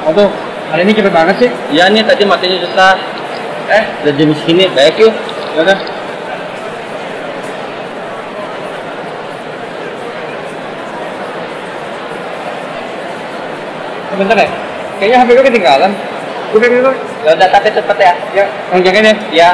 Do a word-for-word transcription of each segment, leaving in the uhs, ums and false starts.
Aduh, hari ini cepet banget sih. Iya nih, tadi matinya susah. Eh, udah jam segini, baik yuk. Ya udah. Bentar deh, kayaknya H P gue ketinggalan. Gue pengen dulu. Ya udah, tapi cepet ya. Ya, tolong jagain ya. Ya.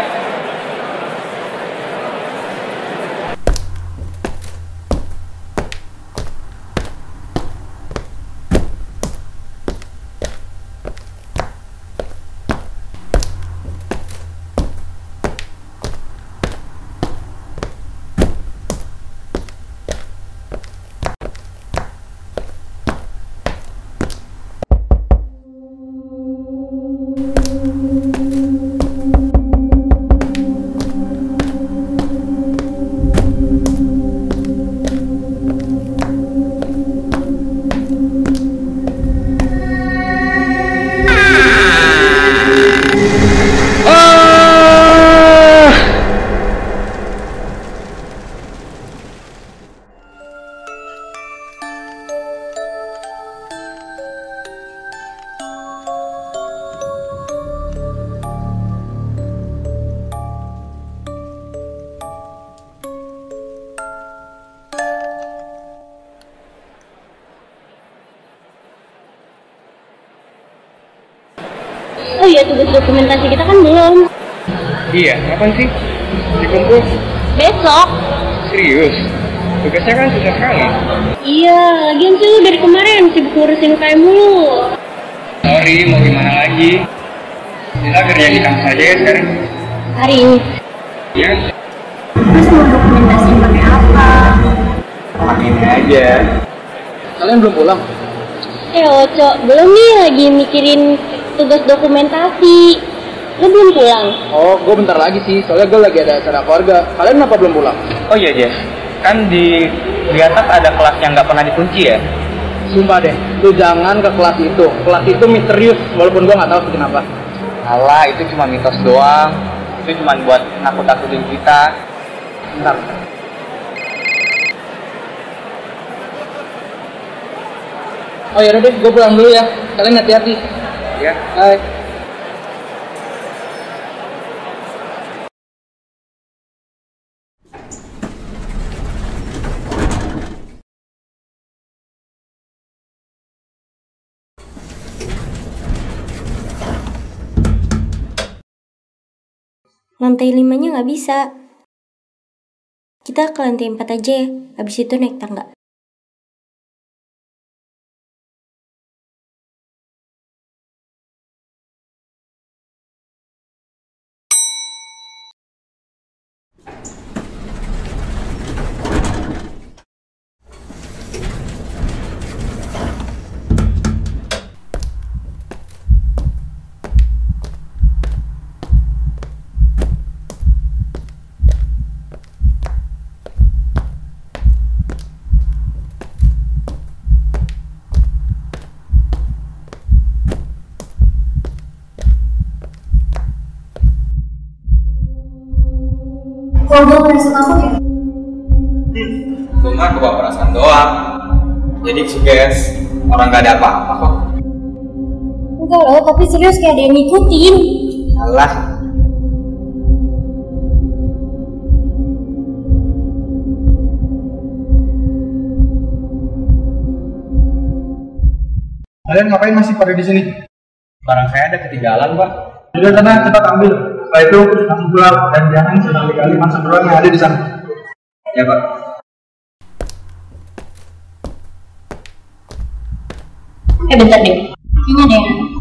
Oh iya, tugas dokumentasi kita kan belum. Iya, kapan sih? Dikumpul? Besok. Serius? Tugasnya kan susah sekali. Iya, lagian sih lu dari kemarin sibuk ngurusin U K M mulu. Sorry, mau gimana lagi? Kita kerja di kampus aja ya sekarang. Hari ini. Iya. Terus mau dokumentasi pakai apa? Pakai ini aja. Kalian belum pulang? Eh Oco, belum nih, lagi mikirin tugas dokumentasi. Lu belum pulang? Oh, gue bentar lagi sih. Soalnya gue lagi ada acara keluarga. Kalian kenapa belum pulang? Oh iya, Jess. Kan di di atas ada kelas yang nggak pernah dikunci ya? Sumpah deh, lu jangan ke kelas itu. Kelas itu misterius, walaupun gue nggak tahu kenapa. Alah, itu cuma mitos doang. Itu cuma buat nakut-nakutin kita. Bentar. Oh ya udah deh, gue pulang dulu ya. Kalian hati-hati. Ya. Bye. Lantai limanya nggak bisa. Kita ke lantai empat aja ya, habis itu naik tangga. Kalau gue merasa takut ya? Hmm, cuma kebawa perasaan doang. Jadi suges, orang gak ada apa-apa kok. Enggak loh, tapi serius kayak ada yang ngikutin. Alah. Kalian ngapain masih pada di sini? Barang saya ada ketinggalan, Pak. Sudah sana cepat ambil. Setelah itu langsung pulang dan jangan sekali-kali masuk ruang yang ada di sana. Ya, Pak. Eh bentar deh, kayaknya ada yang aneh.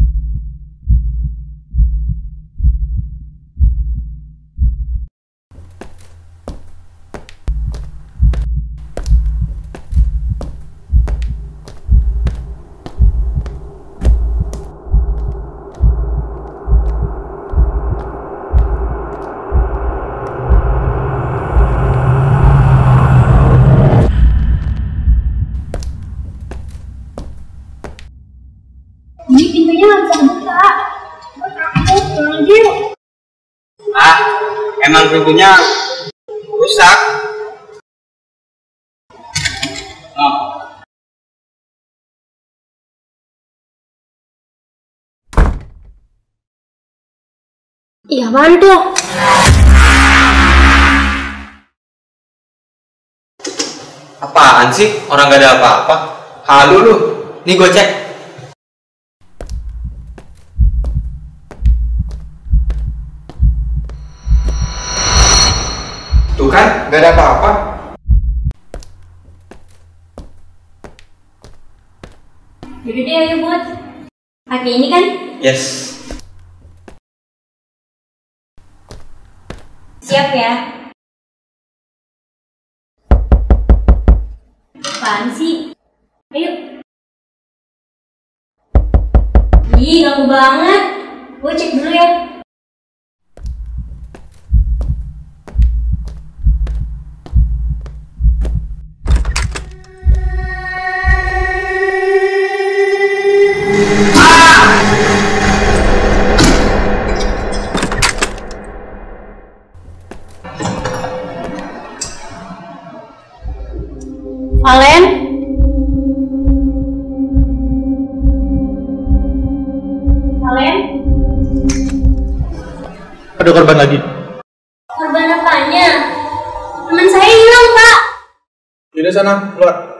Ini pintunya nggak bisa buka. Gue takut, pulang aja yuk. Ah, emang pintunya rusak. Oh, Iya, apaan tuh? Apaan sih? Orang gak ada apa-apa. Halo lu, nih gue cek. Tuh kan, gak ada apa-apa. Yaudah deh, ayo buat. Pakai ini kan? Yes. Siap ya? Apaan sih? Ayo. Ih, ganggu banget. Gue cek dulu ya. Valen? Kalian? Ada korban lagi. Korban apanya? Teman saya hilang, Pak. Yaudah sana, keluar.